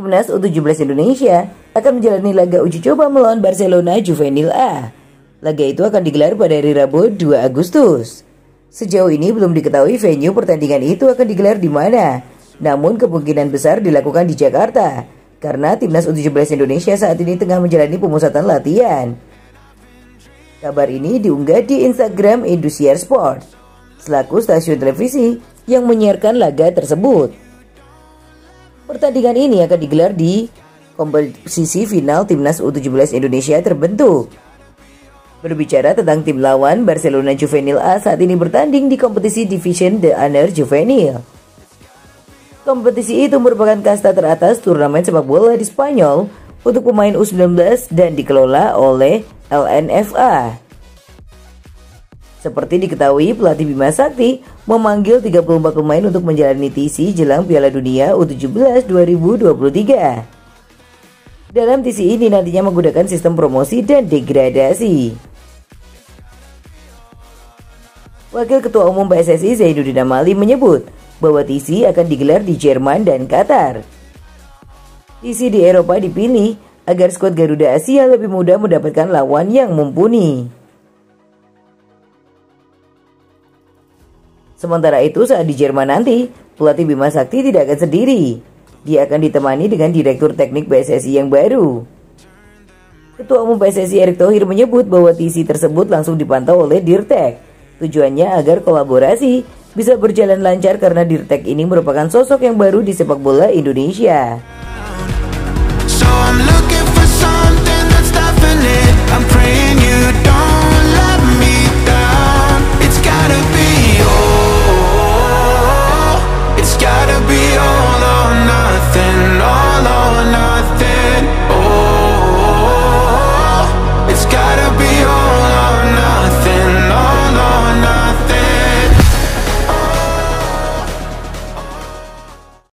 Timnas U17 Indonesia akan menjalani laga uji coba melawan Barcelona Juvenil A. Laga itu akan digelar pada hari Rabu 2 Agustus. Sejauh ini belum diketahui venue pertandingan itu akan digelar di mana. Namun kemungkinan besar dilakukan di Jakarta karena Timnas U17 Indonesia saat ini tengah menjalani pemusatan latihan. Kabar ini diunggah di Instagram Indosiar Sport selaku stasiun televisi yang menyiarkan laga tersebut. Pertandingan ini akan digelar di kompetisi final Timnas U17 Indonesia terbentuk. Berbicara tentang tim lawan, Barcelona Juvenil A saat ini bertanding di kompetisi Division de Honor Juvenil. Kompetisi itu merupakan kasta teratas turnamen sepak bola di Spanyol untuk pemain U19 dan dikelola oleh LNFA. Seperti diketahui, pelatih Bima Sakti memanggil 34 pemain untuk menjalani TC jelang Piala Dunia U17 2023. Dalam TC ini nantinya menggunakan sistem promosi dan degradasi. Wakil Ketua Umum PSSI Zainuddin Amali menyebut bahwa TC akan digelar di Jerman dan Qatar. TC di Eropa dipilih agar skuad Garuda Asia lebih mudah mendapatkan lawan yang mumpuni. Sementara itu saat di Jerman nanti, pelatih Bima Sakti tidak akan sendiri. Dia akan ditemani dengan Direktur Teknik PSSI yang baru. Ketua Umum PSSI Erick Thohir menyebut bahwa TC tersebut langsung dipantau oleh Dirtek. Tujuannya agar kolaborasi bisa berjalan lancar karena Dirtek ini merupakan sosok yang baru di sepak bola Indonesia.